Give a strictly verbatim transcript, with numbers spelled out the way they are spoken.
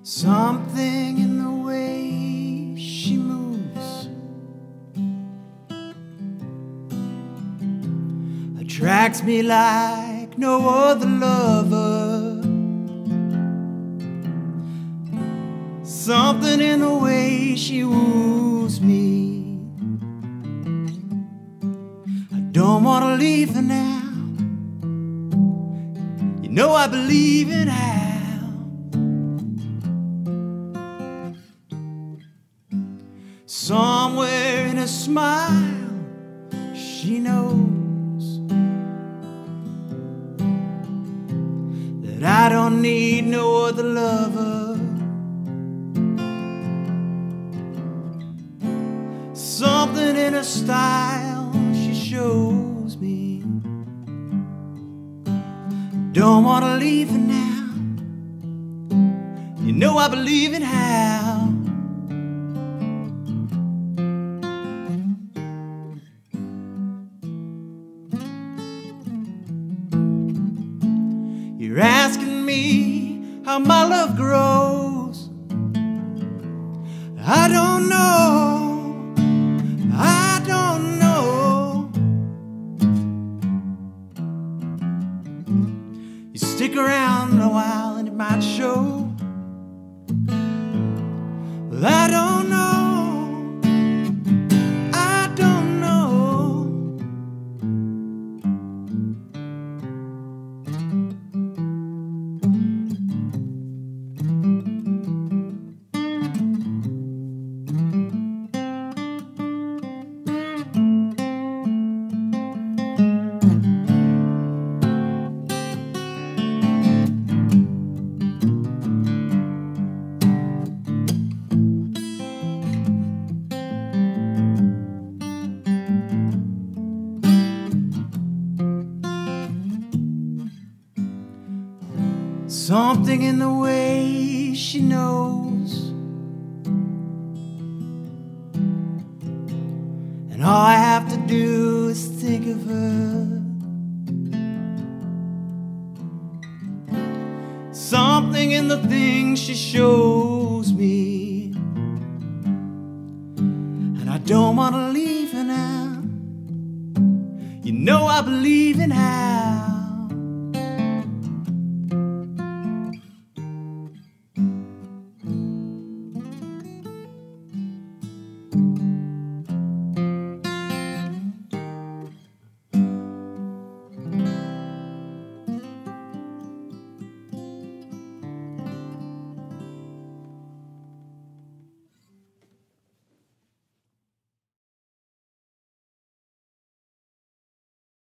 Something in the way she moves attracts me like no other lover. Something in the way she woos me. I don't want to leave her now. You know I believe in her. Somewhere in a smile, she knows that I don't need no other lover. Something in her style, she shows me. Don't want to leave her now. You know I believe in how. You're asking me how my love grows. I don't know, I don't know. You stick around a while and it might show. Well, I don't know, I don't know. Something in the way she knows, and all I have to do is think of her. Something in the things she shows me, and I don't want to leave her now. You know I believe in how.